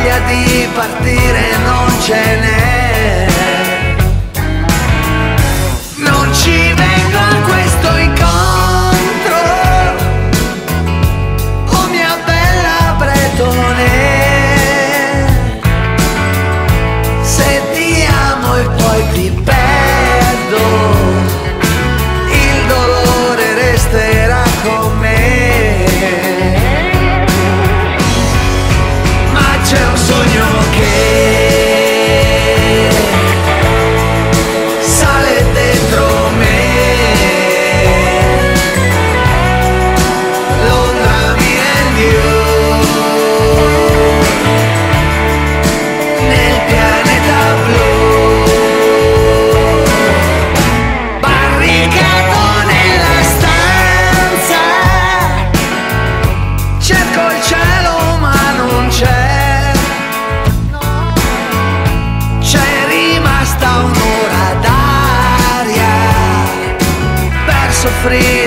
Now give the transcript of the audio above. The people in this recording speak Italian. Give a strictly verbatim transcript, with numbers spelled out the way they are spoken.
voglia di partire non ce n'è. Non ci vengo a questo incontro, oh mia bella bretone, se ti amo e poi ti perdo, il dolore resterà con me. Ma c'è un sogno che sale dentro me, Londra behind you, nel pianeta blu, barricato nella stanza, cerco il cielo ma non c'è, c'è rimasta un'ora d'aria per soffrire